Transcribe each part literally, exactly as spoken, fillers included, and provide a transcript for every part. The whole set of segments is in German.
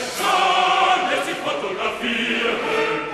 Kann er sich fotografieren?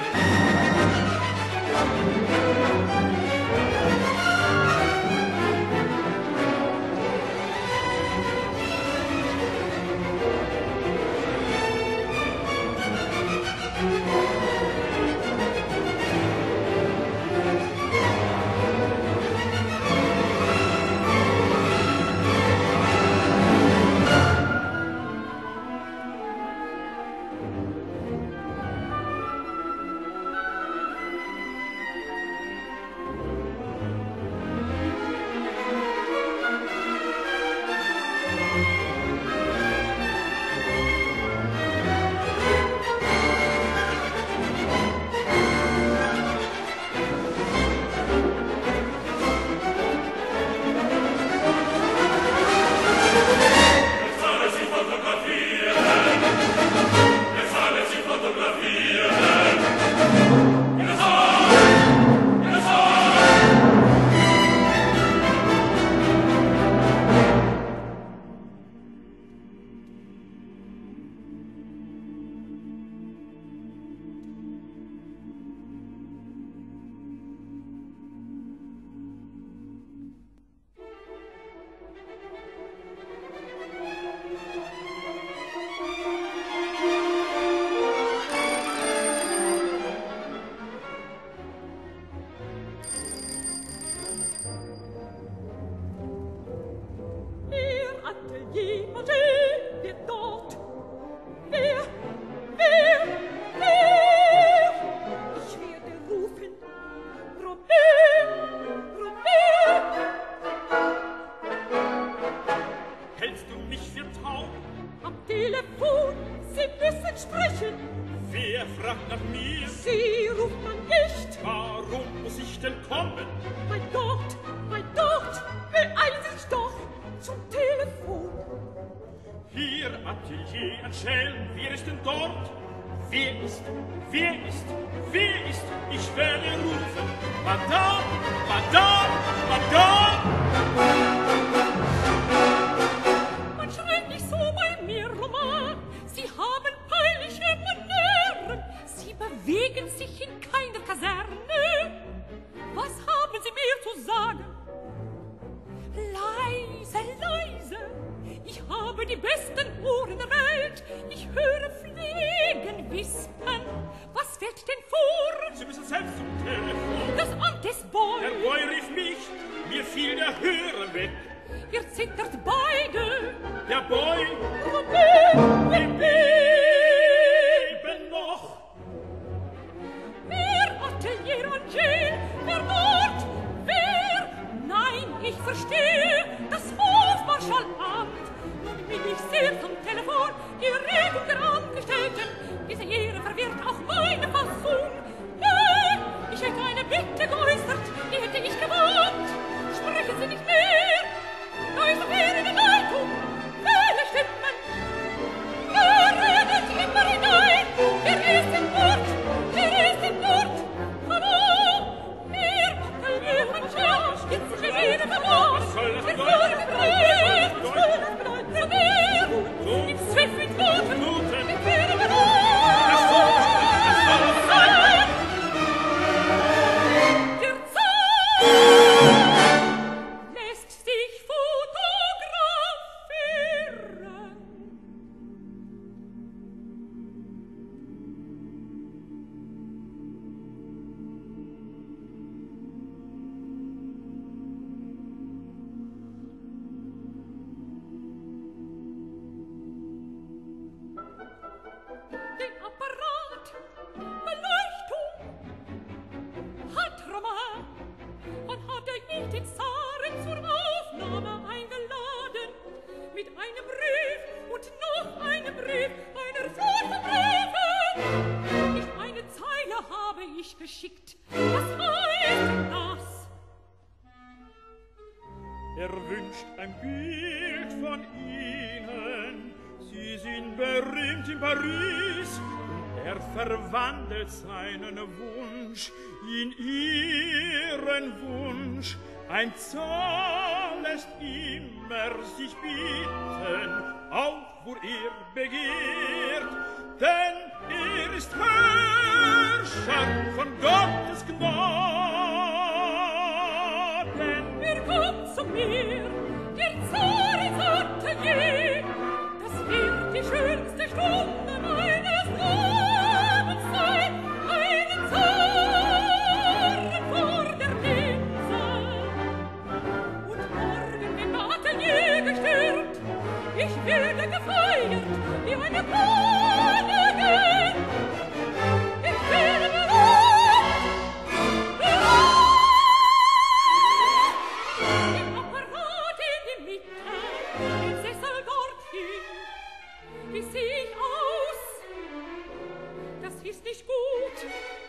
Seinen Wunsch in ihren Wunsch, ein Zahl lässt immer sich bitten, auch wo er begehrt, ist Herrscher von Gottes Gnaden. Er kommt zu mir, der Zar ins Atelier. Das wird die schönste Stunde meines Lebens sein. Einen Zaren vor der Linse. Und morgen im Atelier gestürmt, ich werde gefeiert wie eine Königin. Ich werde berühmt, berühmt. Im Apparat in die Mitte, den Sessel dorthin. Wie seh ich aus? Das ist nicht gut.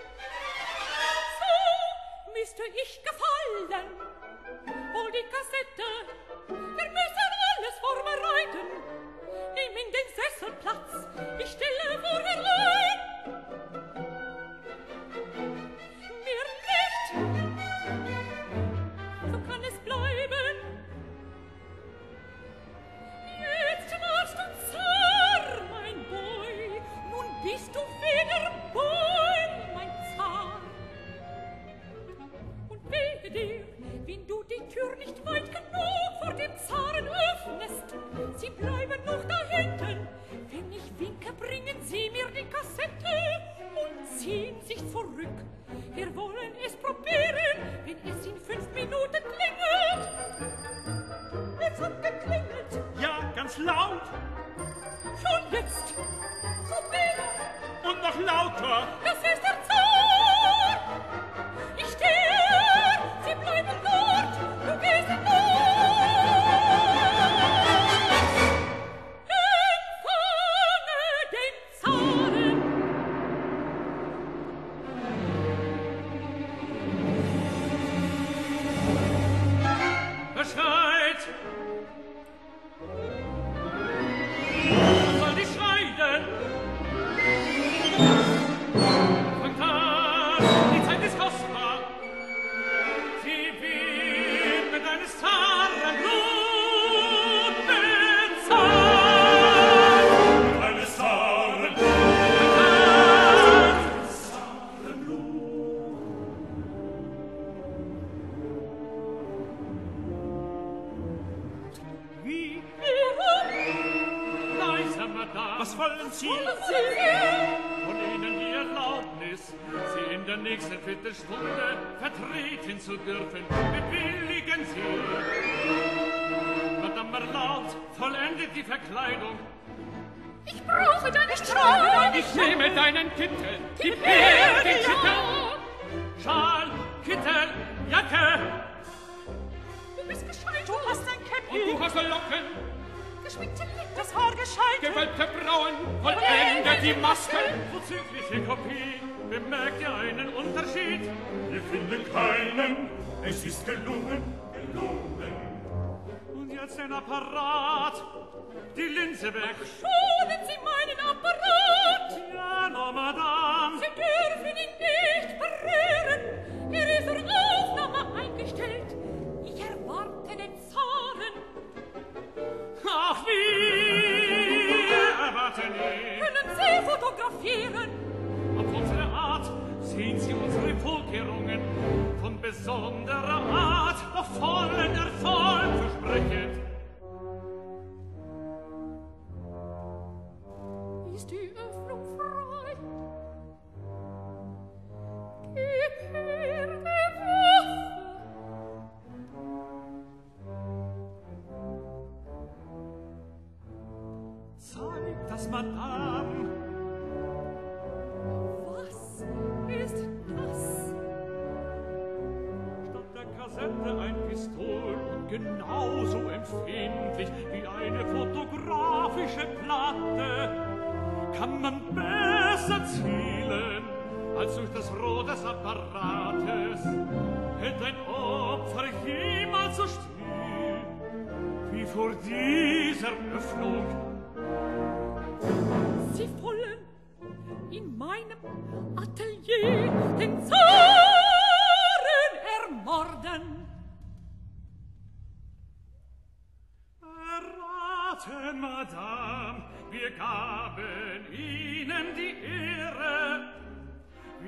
So müsste ich gefallen. Hol die Kassette, wir müssen alles vorbereiten. Nimm in den Sessel Platz, ich stelle vorher ein. Mehr nicht, so kann es bleiben. Jetzt warst du Zar, mein Boy, nun bist du wieder Boy, mein Zar. Und wehe dir, wenn du die Tür nicht weit genug vor dem Zaren öffnest, sie bleiben noch da hinten. Wenn ich winke, bringen sie mir die Kassette und ziehen sich zurück. Wir wollen es probieren, wenn es in fünf Minuten klingelt. Es hat geklingelt. Ja, ganz laut Schon jetzt. Probier. und noch lauter. Das ist der Zar. Ich stehe, sie bleiben dort. Du gehst hinaus. Empfange den Zaren. Bescheid! Was soll die schreien? Fangt an, die Zeit ist kostbar. Sie wird mit eines Zaren Blut bezahlt. Eines Zaren Wie? Warum? Leise, Madame. Was wollen Sie? Von Ihnen die Erlaubnis, Sie in der nächsten Viertelstunde vertreten zu dürfen. Bewilligen Sie. Madame erlaubt, vollendet die Verkleidung. Ich brauche deine Schal. Ich nehme deinen Kittel. Gib her den Kittel. Schal, Kittel, Jacke. Du bist gescheit. Du hast ein Käppi. Und du hast Locken. Geschminkte Lippen. Das Haar gescheit. Gewölbte Brauen. Vollendet die Maske. Vorzügliche Kopie. Bemerkt ihr einen Unterschied? Wir finden keinen, es ist gelungen, gelungen. Und jetzt den Apparat. Die Linse weg. Schonen Sie meinen Apparat. Ja, no, Madame. Sie dürfen ihn nicht berühren. Er ist zur Aufnahme eingestellt. Ich erwarte den Zaren. Ach, wie erwarten ihn. Können Sie fotografieren? Auf unsere Art sehen Sie unsere Vorkehrungen von besonderer Art, doch vollen Erfolg versprechend. Ist die Öffnung frei? Gib her die Waffe. Zeig das, Madame. Was ist das? Statt der Kassette ein Pistol und genauso empfindlich wie eine fotografische Platte. Kann man besser zielen als durch das Rohr des Apparates? Hält ein Opfer jemals so still wie vor dieser Öffnung? Sie wollen in meinem Atelier den Zaren ermorden. Erraten, Madame, wir gaben Ihnen die Ehre,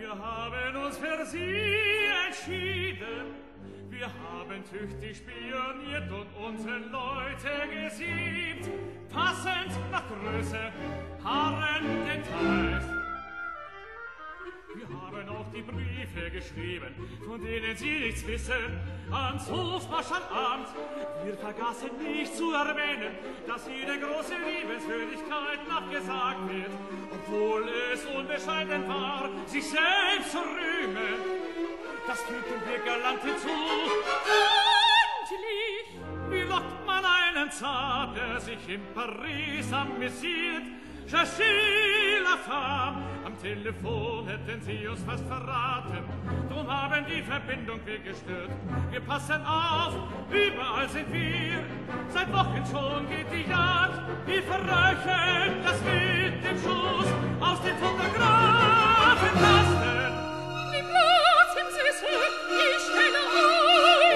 Wir haben uns für sie entschieden. Wir haben tüchtig spioniert und unsere Leute gesiebt. Passend nach Größe, Haaren, Details. Wir haben auch die Briefe geschrieben, von denen Sie nichts wissen, ans Hofmarschalamt. Wir vergaßen nicht zu erwähnen, dass Ihre große Liebenswürdigkeit nachgesagt wird, obwohl es unbescheiden war, sich selbst zu rühmen. Das fügten wir galant hinzu. Endlich! Wie lockt man einen Zar, der sich in Paris amüsiert? Cherchez la femme. Am Telefon hätten sie uns fast verraten. Drum haben die Verbindung wir gestört. Wir passen auf, überall sind wir. Seit Wochen schon geht die Jagd. Wir verröcheln das Bild im Schuss aus den Fotografenkasten. Die Platz im Sessel, ich stelle ein.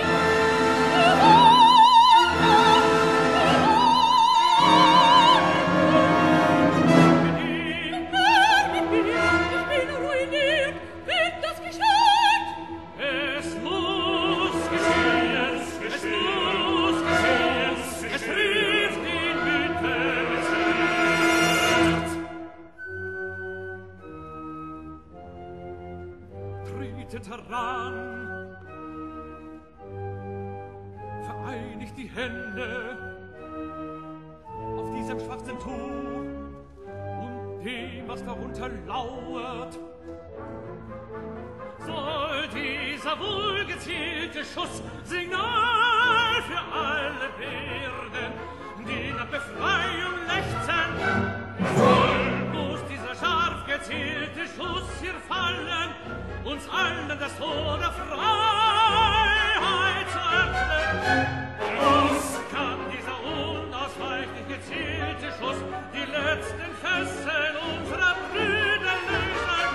Heran, vereinigt die Hände auf diesem schwarzen Tuch und dem, was darunter lauert. Soll dieser wohlgezielte Schuss Signal für alle werden, die nach Befreiung lechzen? Soll muss dieser scharf gezielte Schuss hier fallen, uns allen das Tor der Freiheit zu öffnen. Muss kann dieser unausweichlich gezielte Schuss die letzten Fesseln unserer Brüder lösen.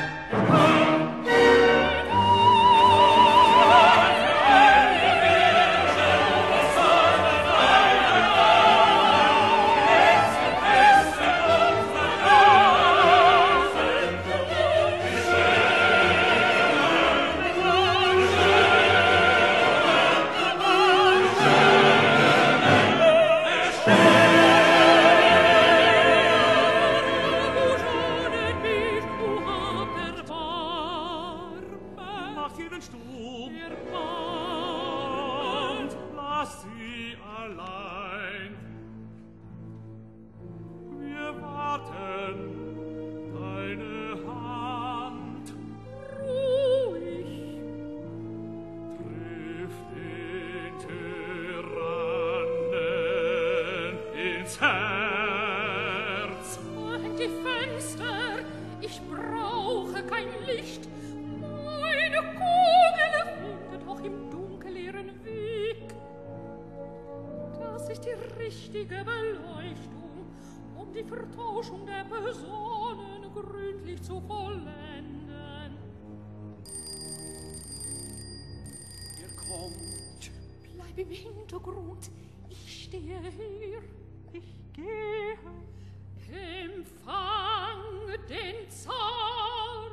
Im Hintergrund, ich stehe hier, ich gehe, empfang den Zar.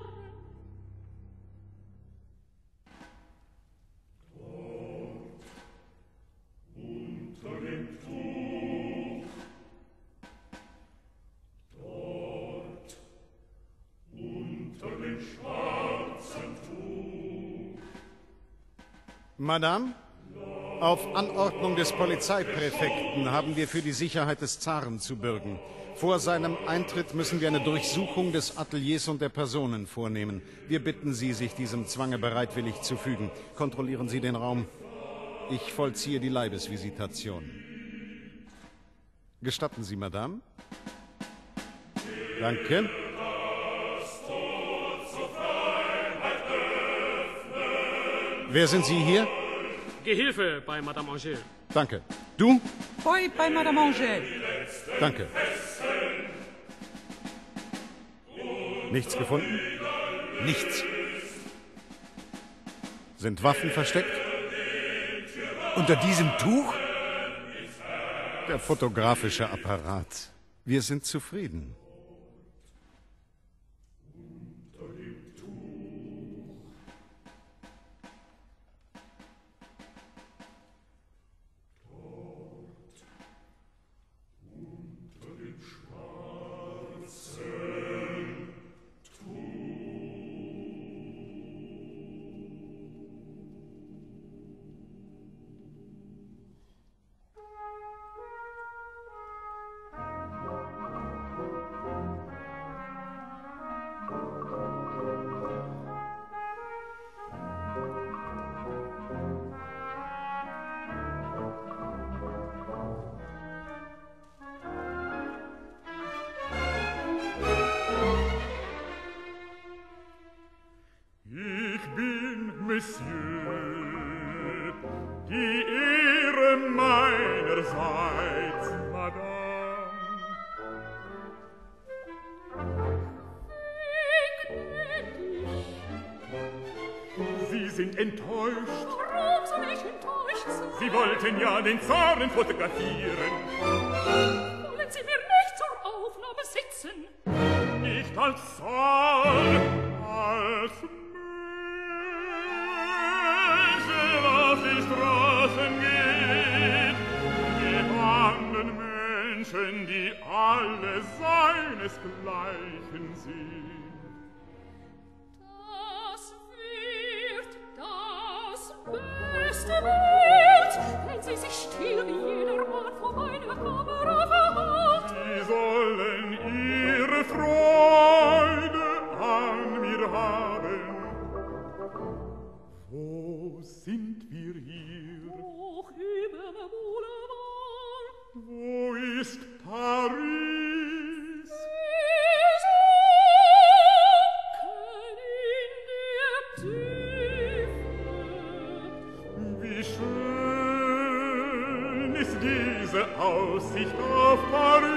Dort, unter dem Tuch, dort, unter dem schwarzen Tuch. Madame? Auf Anordnung des Polizeipräfekten haben wir für die Sicherheit des Zaren zu bürgen. Vor seinem Eintritt müssen wir eine Durchsuchung des Ateliers und der Personen vornehmen. Wir bitten Sie, sich diesem Zwange bereitwillig zu fügen. Kontrollieren Sie den Raum. Ich vollziehe die Leibesvisitation. Gestatten Sie, Madame? Danke. Wer sind Sie hier? Gehilfe bei Madame Angèle. Danke. Du? Boy bei Madame Angèle. Danke. Nichts gefunden? Nichts. Sind Waffen versteckt? Unter diesem Tuch? Der fotografische Apparat. Wir sind zufrieden. Unter dem Tuch. Monsieur, die Ehre meinerseits, Madame. Sie sind enttäuscht. Warum soll ich enttäuscht sein? Sie wollten ja den Zaren fotografieren. Wollen Sie mir nicht zur Aufnahme sitzen? Nicht als Saal, als Menschen auf die Straßen geht, die anderen Menschen, die alle seinesgleichen sind. Beste Welt, wenn sie sich still wie jeder Mann vor meiner Kamera verharrt. Sie sollen ihre Freude an mir haben. Wo sind wir hier? Hoch über dem Boulevard. Wo ist Paris? Sie sinken in der Tiefe. Wie schön ist diese Aussicht auf Paris.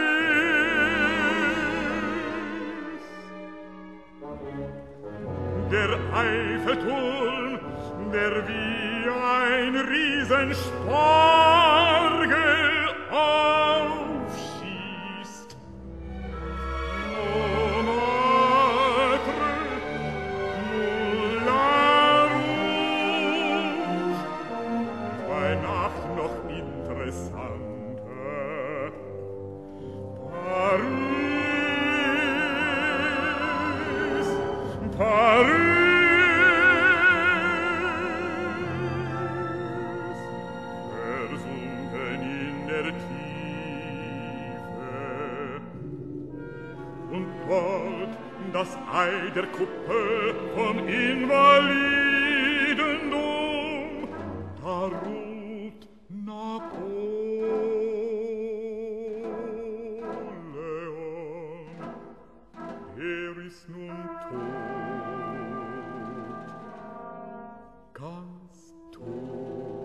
Der Eiffelturm, der wie ein Riesenspargel aufschießt. Montmartre, Moulin Rouge, bei Nacht noch interessanter. Paris, Paris. Das Ei der Kuppe vom Invalidendom, da ruht Napoleon. Er ist nun tot, ganz tot.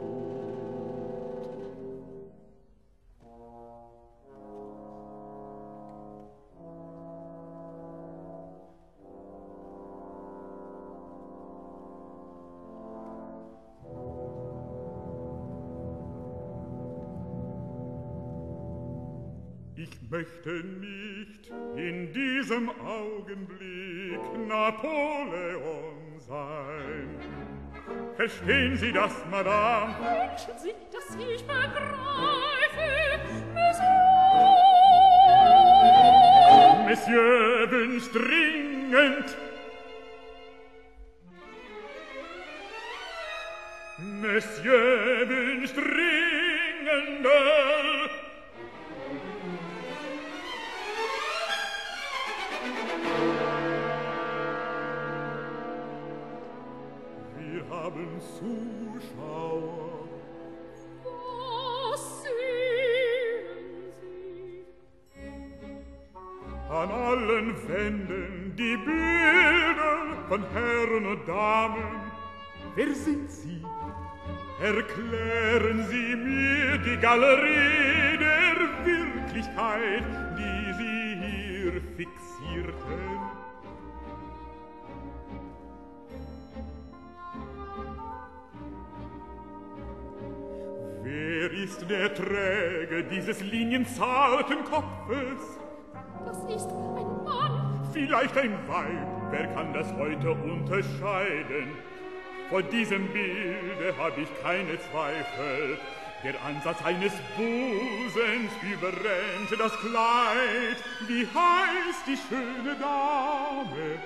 Ich möchte nicht in diesem Augenblick Napoleon sein. Verstehen Sie das, Madame? Wünschen Sie, dass ich begreife, Monsieur? Monsieur wünscht dringend. Monsieur wünscht dringender. Zuschauer. Was sehen Sie? An allen Wänden die Bilder von Herren und Damen. Wer sind Sie? Erklären Sie mir die Galerie der Wirklichkeit, die Sie hier fixierten. Wer ist der Träger dieses linienzarten Kopfes? Das ist ein Mann. Vielleicht ein Weib. Wer kann das heute unterscheiden? Vor diesem Bilde hab ich keine Zweifel. Der Ansatz eines Busens überrennt das Kleid. Wie heißt die schöne Dame?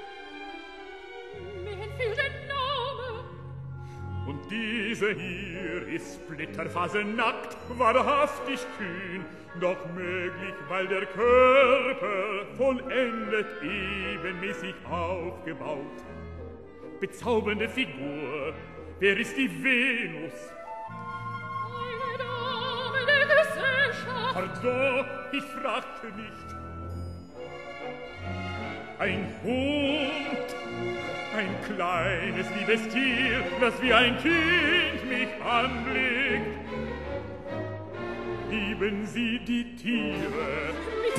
Mir entfiel der Name. Und diese hier ist splitterfasernackt, wahrhaftig kühn, doch möglich, weil der Körper vollendet ebenmäßig aufgebaut. Bezaubernde Figur, wer ist die Venus? Eine Dame der Gesellschaft. Pardon, ich fragte nicht. Ein Hund, ein kleines, liebes Tier, das wie ein Kind mich anblickt. Lieben Sie die Tiere? Mit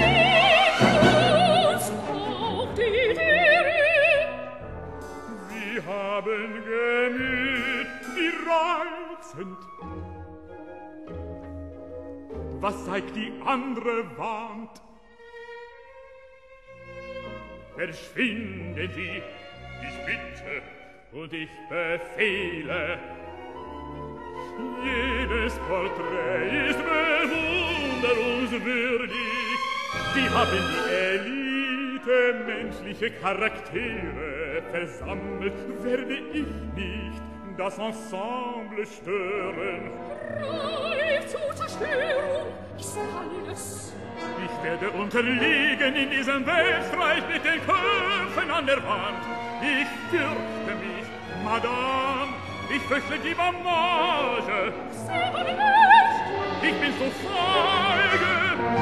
Ekelus auch die Tiere. Sie haben Gemüt, wie reizend. Was zeigt die andere Wand? Verschwinden Sie, ich bitte und ich befehle. Jedes Porträt ist bewunderungswürdig. Sie haben die Elite menschliche Charaktere versammelt. Werde ich nicht das Ensemble stören? Reif zur Zerstörung ist alles. Ich werde unterliegen in diesem Wettstreit mit den Köpfen an der Wand. Ich fürchte mich, Madame, ich fürchte die Blamage. Sehr nicht. Ich bin so feige.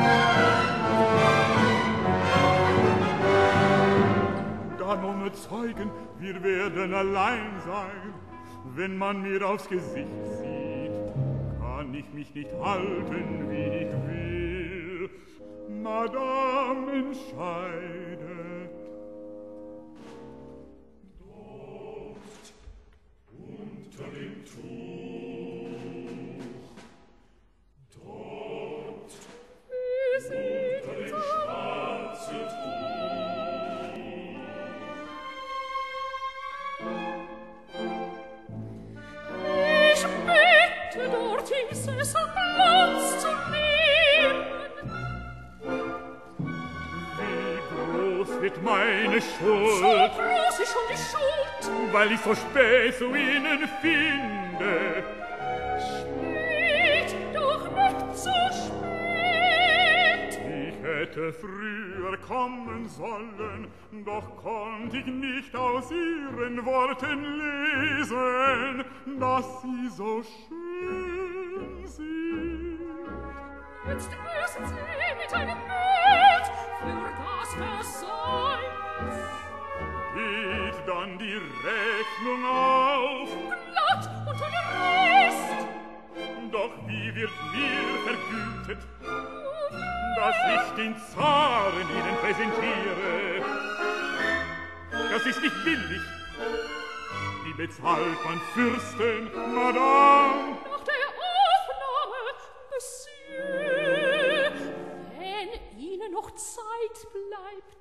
Gar ohne Zeugen, wir werden allein sein. Wenn man mir aufs Gesicht sieht, kann ich mich nicht halten, wie ich will. Madame, entscheidet. Dort, unter dem Tuch, dort, unter dem schwarzen Tuch. Ich bitte dort im Sessel Platz zu nehmen. Wird meine Schuld, So groß ist schon die Schuld, weil ich so spät zu Ihnen finde. spät, doch nicht so spät. Ich hätte früher kommen sollen, doch konnt ich nicht aus Ihren Worten lesen, dass Sie so schön sind. Jetzt müssen Sie mit einem Bild für das Versäumnis Geht dann die Rechnung auf, glatt unter dem Rest. doch wie wird mir vergütet, dass ich den Zaren Ihnen präsentiere? Das ist nicht billig. Wie bezahlt man Fürsten, Madame? Nach der Aufnahme, Monsieur, wenn Ihnen noch Zeit bleibt.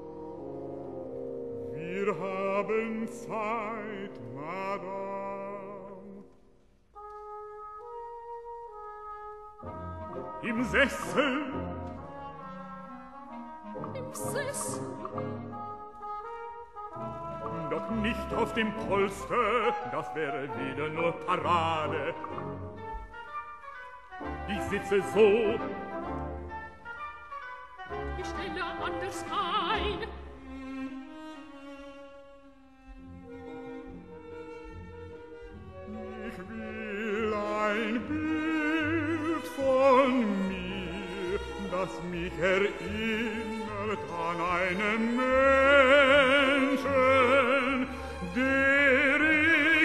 Wir haben Zeit, Madame. Im Sessel, Im Sessel, doch nicht auf dem Polster, das wäre wieder nur Parade. Ich sitze so, ich stelle anders ein. ich will ein Bild von mir, das mich erinnert an einen Menschen, der ich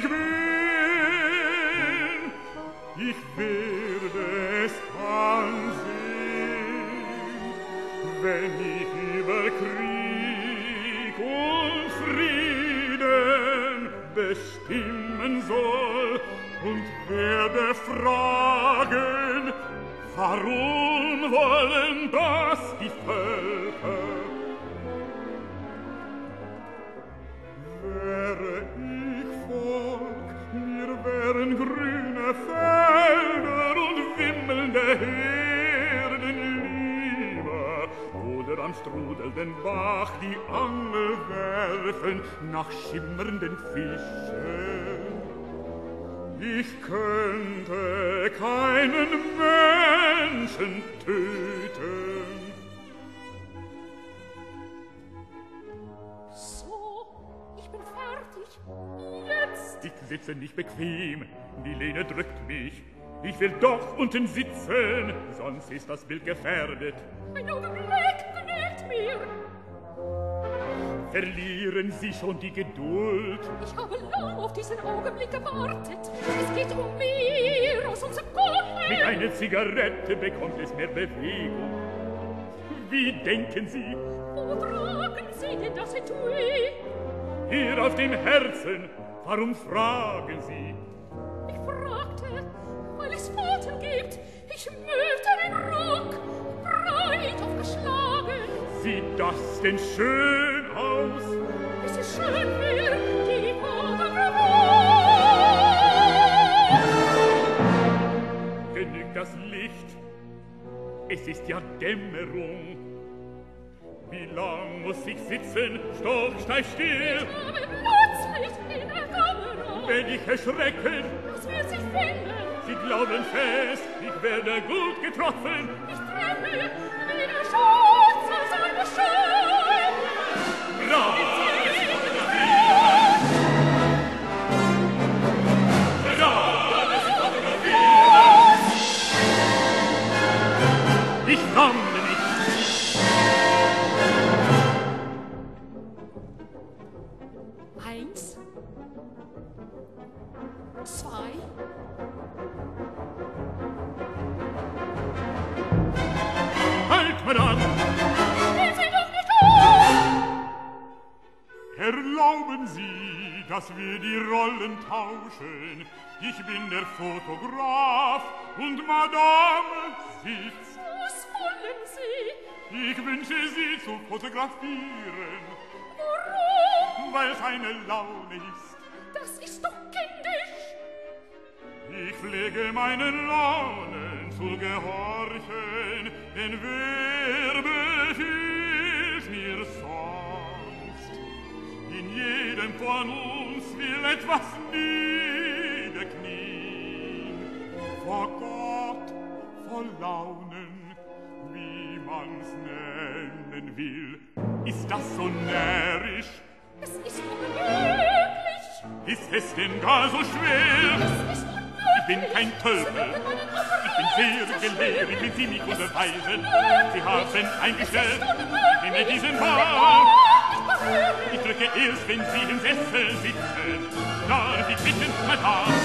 bin. Ich werde es ansehen, wenn ich über Krieg und Frieden bestimmen soll und werde fragen, warum wollen das die Völker? Wäre ich Volk, mir wären grüne Felder und wimmelnde Herden lieber, oder am strudelnden Bach die Angel werfen nach schimmernden Fischen. Ich könnte keinen Menschen töten. So, ich bin fertig. Jetzt. Ich sitze nicht bequem, die Lehne drückt mich. Ich will doch unten sitzen, sonst ist das Bild gefährdet. Ein Augenblick genügt mir. verlieren Sie schon die Geduld. Ich habe lang auf diesen Augenblick gewartet. Es geht um mehr aus unserem Gott. Mit einer Zigarette bekommt es mehr Bewegung. Wie denken Sie? Wo tragen Sie denn das Etui? Hier auf dem Herzen. Warum fragen Sie? Ich fragte, weil es Faten gibt. Ich müllte den Rock, breit aufgeschlagen. Sieht das denn schön aus? Es ist schön für die Fotografie. Genügt das Licht? Es ist ja Dämmerung. Wie lang muss ich sitzen, stocksteif still? Ich habe plötzlich in der Kamera. Wenn ich erschrecken, Was wird sich finden? Sie glauben fest, ich werde gut getroffen. Ich treffe wie der Schutz aus einer Schule. Bravo! Ich komme nicht. Eins. Zwei. Halt, Madame! Will sie doch nicht auf! Erlauben Sie, dass wir die Rollen tauschen. Ich bin der Fotograf und Madame sitzt. Was wollen Sie? Ich wünsche Sie zu fotografieren, Warum? weil es eine Laune ist. Das ist doch kindisch. Ich pflege meinen Launen zu gehorchen, denn wer befiehlt mir sonst? In jedem von uns will etwas niederknien. Vor Gott, vor Launen, wie man's nennen will. Ist das so närrisch? Es ist unmöglich. Ist es denn gar so schwer? Es ist unmöglich. Ich bin kein Tölpel. Ich bin sehr gelehrt. Ich will Sie nicht unterweisen. Sie haben eingestellt. Ich nehme diesen Ball. Ich drücke erst, wenn Sie im Sessel sitzen. Darf ich bitten, Madame?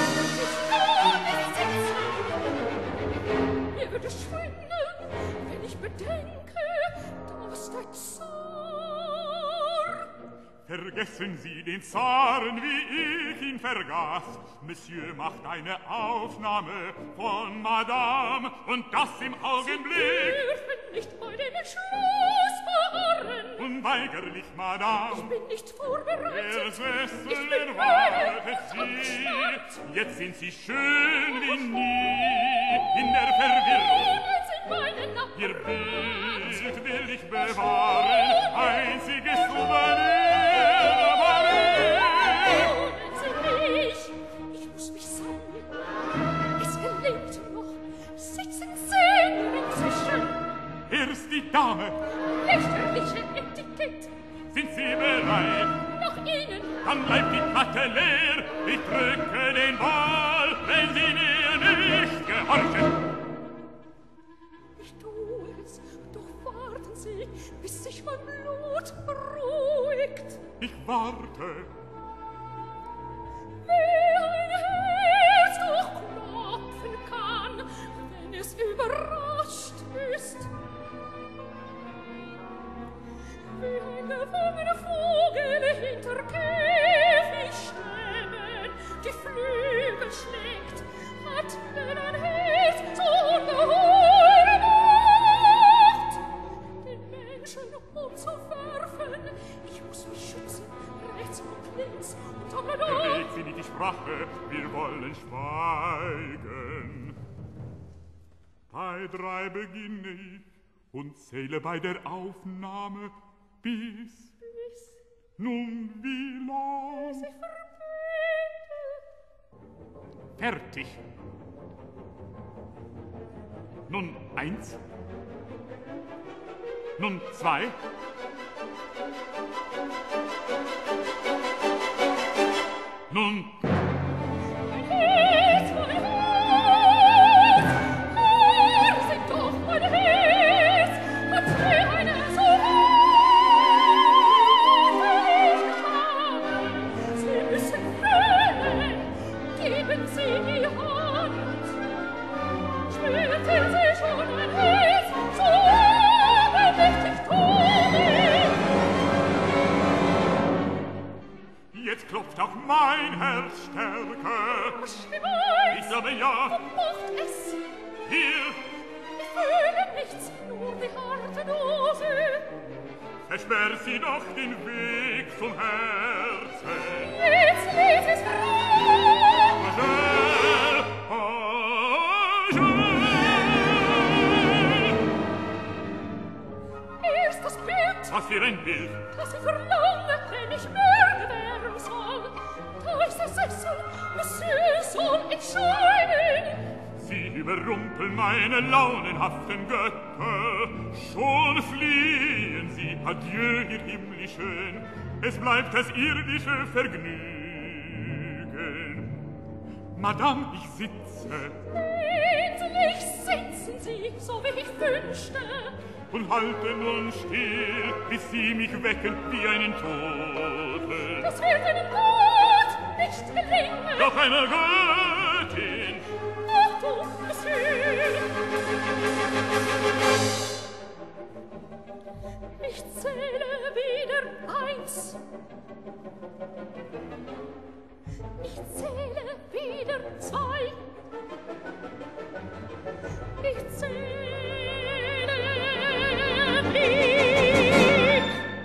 Mir wird es schwindeln, wenn ich bedenke, dass der Zar... Vergessen Sie den Zaren, wie ich ihn vergaß. Monsieur macht eine Aufnahme von Madame und das im Augenblick. Sie dürfen nicht bei dem Entschluss verharren. Unweigerlich, Madame. Ich bin nicht vorbereitet. Der Ich Sessel bin erwartet müde und abgeschnappt. Sie. Jetzt sind Sie schön wie nie in der Verwirrung. Ohne Sie meinen Ihr Apparat. Bild will ich bewahren, einziges Souvenir. Ohne Sie mich. Ich muss mich sammeln. Es gelingt noch. Sitzen Zähne inzwischen. Erst die Dame. Lächerliche Etikett. Sind Sie bereit? Nach Ihnen. Dann bleibt die Platte leer. Ich drücke den Ball, wenn Sie mir nicht gehorchen. Ich tue es, doch warten Sie, bis sich mein Blut beruhigt. Ich warte. Wie ein Herz doch klopfen kann, wenn es überrascht ist. Wie ein gefangener Vogel hinter Käfigstäben die Flügel schlägt, hat denn ein Herz so ungeheure Macht, den Menschen umzuwerfen. Ich muss mich schützen, rechts und links und tablador. Bewegt Sie nicht die Sprache, wir wollen schweigen. Bei drei beginne ich und zähle bei der Aufnahme bis. Bis Nun wie lang? sie verbinde. Fertig. Nun eins. Nun zwei. Nun. Mein Herz, mein Herz, Herr, sing doch mein Herz, hat mir eine so harte klopft auch mein Herz stärker. Ich glaube ja. Wo pocht es? Hier. Ich fühle nichts, nur die harte Dose. Versperrt sie doch den Weg zum Herzen. Jetzt les es frei. Angel, Angel. Erst das Bild. Was für ein Bild? Das ich verlange, wenn ich Mörder werden soll. Da ist der Sessel, Monsieur soll ich scheinen. Sie überrumpeln meine launenhaften Götter. Schon fliehen sie, adieu, ihr Himmlischen. Es bleibt das irdische Vergnügen. Madame, ich sitze. Endlich sitzen Sie, so wie ich wünschte. Und halten nun still, bis sie mich wecken wie einen Toten. Das wird Ihnen gut nicht gelingen. Doch einer Göttin. Achtung, Monsieur. Ich zähle wieder eins. Ich zähle wieder zwei. Ich zähle vier.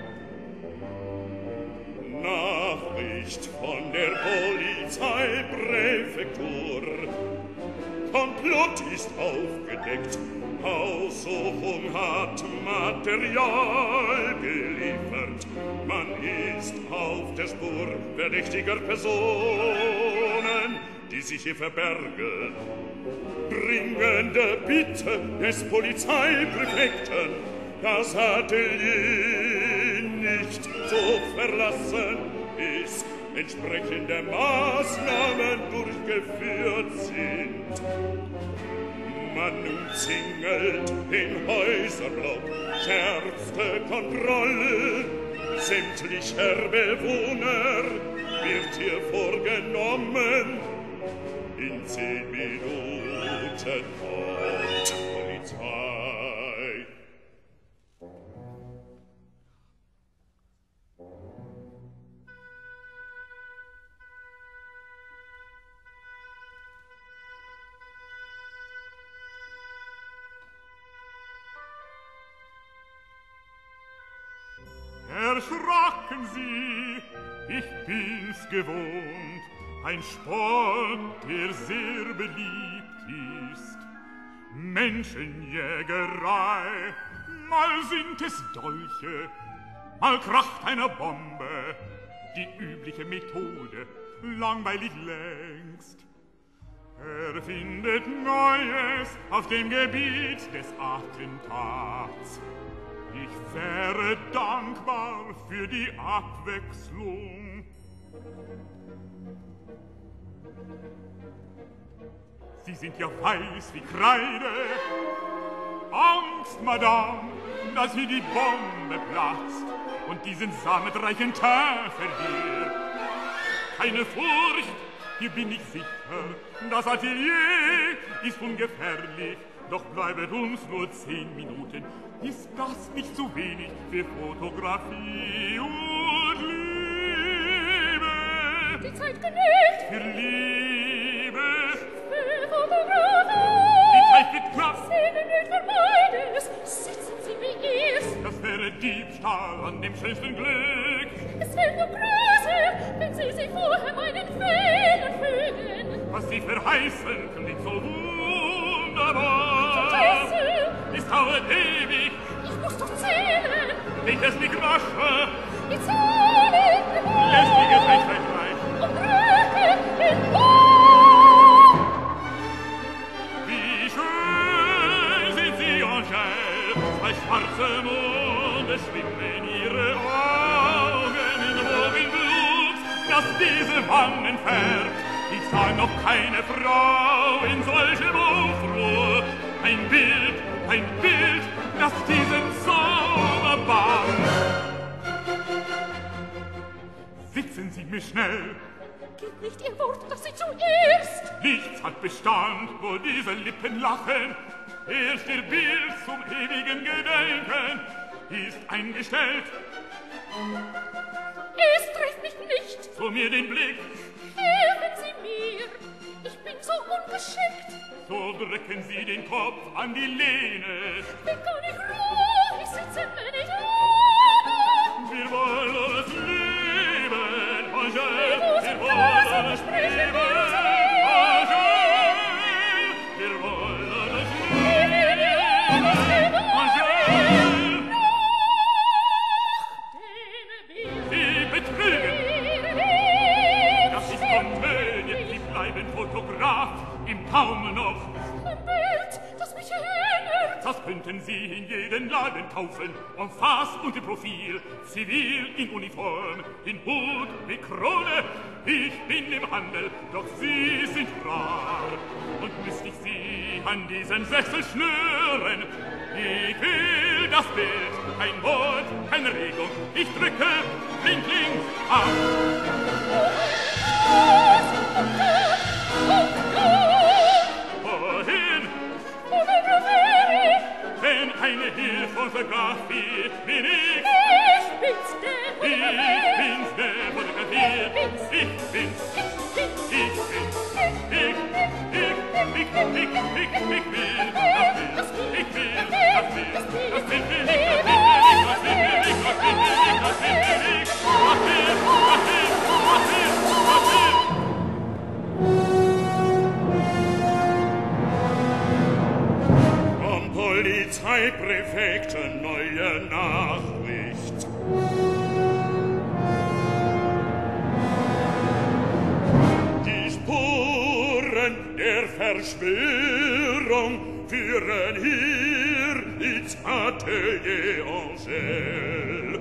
Nachricht von der Polizeipräfektur. Komplott ist aufgedeckt. Haussuchung hat Material geliefert. Man ist auf der Spur verdächtiger Personen, die sich hier verbergen. Dringende Bitte des Polizeipräfekten, das Atelier nicht zu verlassen, bis entsprechende Maßnahmen durchgeführt sind. Man umzingelt den Häuserblock, schärfste Kontrolle. Sämtlicher Bewohner wird hier vorgenommen. In zehn Minuten kommt Polizei. Erschracken Sie, ich bin's gewohnt, ein Sport, der sehr beliebt ist. Menschenjägerei, mal sind es Dolche, mal kracht eine Bombe, die übliche Methode, langweilig längst. Er findet Neues auf dem Gebiet des Attentats. Ich wäre dankbar für die Abwechslung. Sie sind ja weiß wie Kreide. Angst, Madame, dass hier die Bombe platzt und diesen sammetreichen Teint verliert. Keine Furcht, hier bin ich sicher. Das Atelier ist ungefährlich, doch bleibet uns nur zehn Minuten. Ist das nicht zu wenig für Fotografie und Liebe? Die Zeit genügt. Für Liebe. Für Fotografie. Die Zeit wird knapp. Zehn Minuten für beides. Sitzen Sie wie erst. Das wäre Diebstahl an dem schönsten Glück. Es wäre nur größer, wenn Sie sich vorher meinen Fehler fügen. Was Sie verheißen, klingt so wunderbar. Vergessen. Es dauert ewig. Ich muss doch zählen. Geht es nicht rascher? Die Zahlen. Lästiges Einschweifreich. Und Röte in Bau. Wie schön sind Sie, Angel. Zwei schwarze Monde schwimmen ihre Augen in Rogenblut, das diese Wangen färbt. Ich sah noch keine Frau in solchem Aufruhr. Ein Bild, ein Bild, das diesen Zauber bahnt. Sitzen Sie mir schnell. Gib nicht Ihr Wort, dass Sie zuerst. Nichts hat Bestand, wo diese Lippen lachen. Erst Ihr Bild zum ewigen Gedenken ist eingestellt. Es trifft mich nicht. zu mir den Blick. Helfen Sie mir, ich bin so ungeschickt. So drücken Sie den Kopf an die Lehne. Wie kann ich ruhig sitzen, wenn ich habe? Wir wollen alles leben, Angel. Wir wollen alles alles sprechen, leben, Angel. Wir wollen alles leben, Angel. Sie betrügen. Das ist Komödie. Sie bleiben Fotograf im Kaum noch. Ein Bild, das mich erinnert. Das könnten Sie in jeden Laden kaufen. En face und im Profil, zivil in Uniform, in Hut, mit Krone. Ich bin im Handel, doch Sie sind rar. Und müsst ich Sie an diesen Sessel schnüren. Ich will das Bild, kein Wort, keine Regung. Ich drücke blindlings ab. Wohin? Wenn eine Hilfsfotografie bin ich. Ich bin's, der Ich bin's, der Fotografie. Ich bin's. Ich bin's. Ich, ich, ich, ich, ich, ich will das Bild. Ich will das Bild. Das Bild will ich, das Bild will ich, das Bild will ich, das Bild will ich, das Bild will ich. Das Bild, das Bild, das Bild, das Bild. Vom Polizeipräfekten neue Nachricht. Die Spuren der Verschwörung führen hier ins Atelier Angel.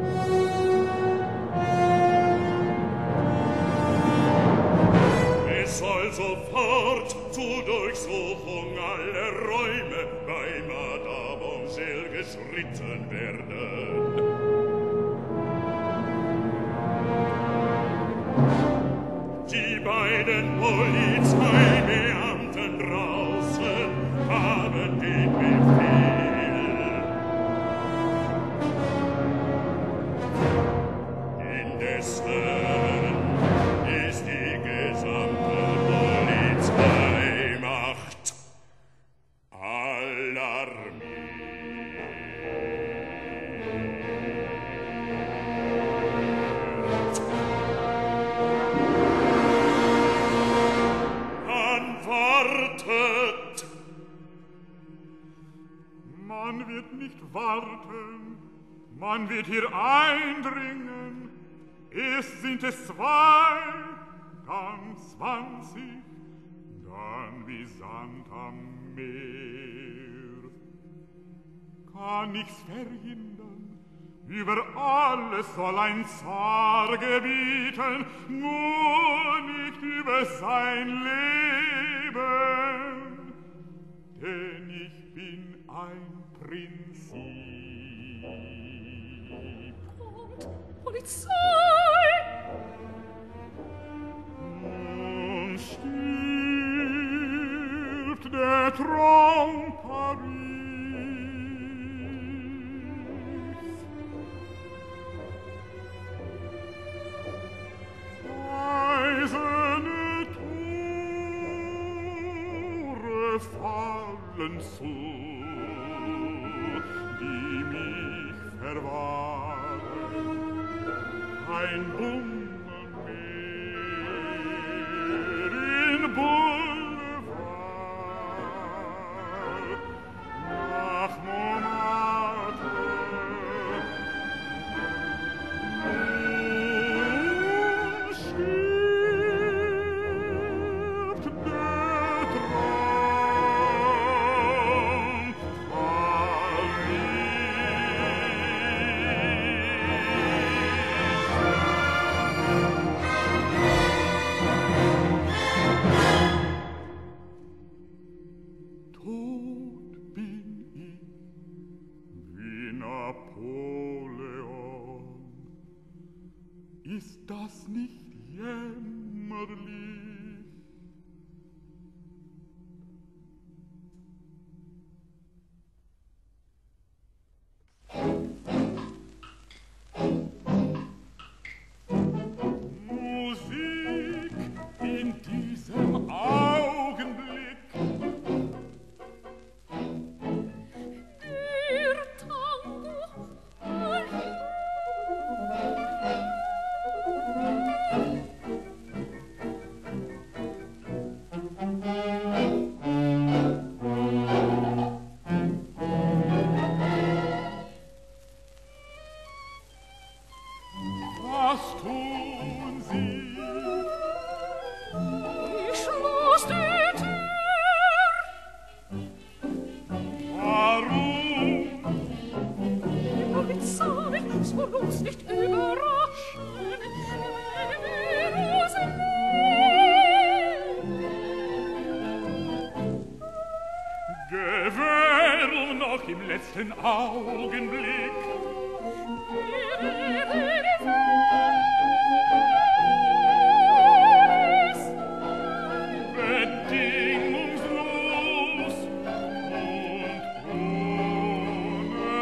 Es soll sofort zur Durchsuchung aller Räume bei Madame Angel geschritten werden. Die beiden Polizeibeamten draußen haben den Befehl. Indessen ist die gesamte Polizeimacht alarmiert. Wartet! Man wird nicht warten, man wird hier eindringen. Erst sind es zwei, dann zwanzig, dann wie Sand am Meer. Kann ich's verhindern? Über alles soll ein Zar gebieten, nur nicht über sein Leben, denn ich bin ein Prinzip. Und Polizei! Nun stirbt der Traum Paris. Eiserne Tore fallen zu, die mich verwahren. Ein Blumen mehr in Boulevard nach Montmartre. Nun stirbt der Traum Tot bin ich wie Napoleon. Ist das nicht jämmerlich? soll uns nicht überraschen, wenn wir uns Gewähr noch im letzten Augenblick. Bedingungslos und ohne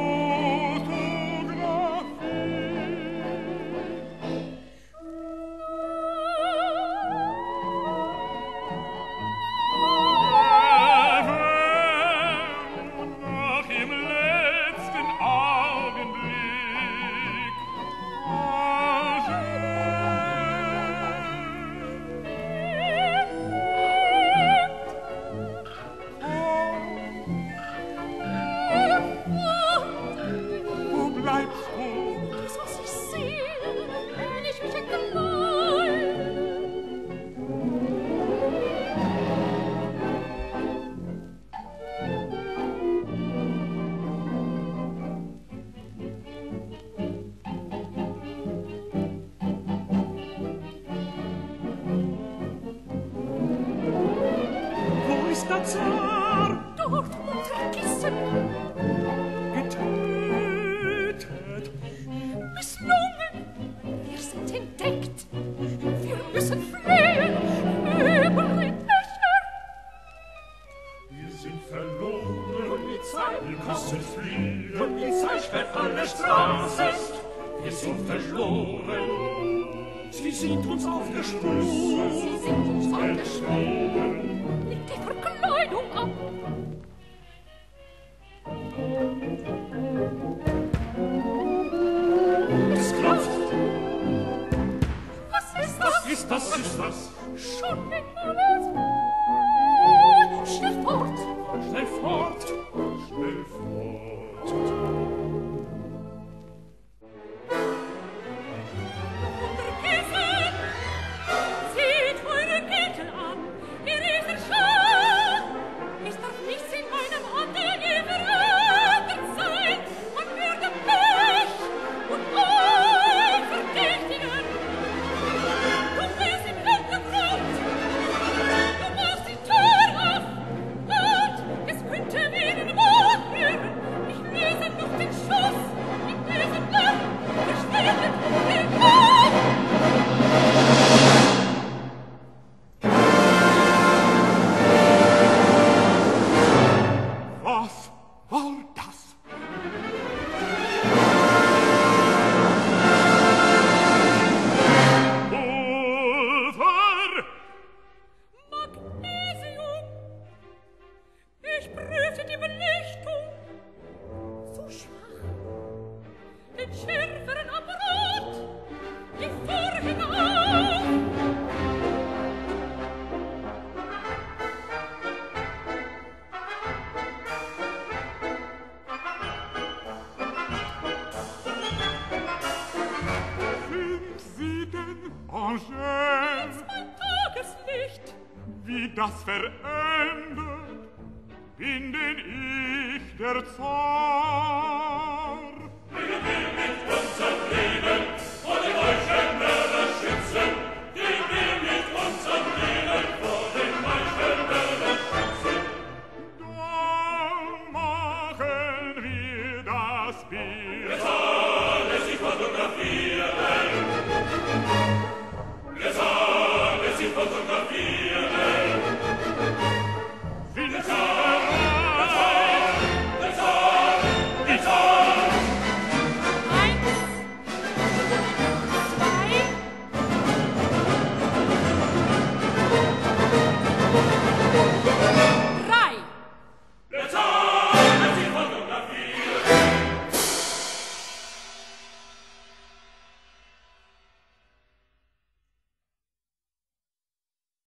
der Zar dort unter Kissen getötet. Misslungen, wir sind entdeckt. Wir müssen fliehen über die Dächer. Wir sind verloren, Polizei, wir müssen fliehen. Polizei sperrt alle Straßen. Wir sind verloren. Sie sind uns auf der Spur. Sie sind uns auf der Spur. Leg die Verkleidung ab. Es klopft. Was ist das? Was ist das? Was ist das? Schon in alles. Schnell fort. Schnell fort. Schnell fort. Wie das verändert, bin denn ich der Zar.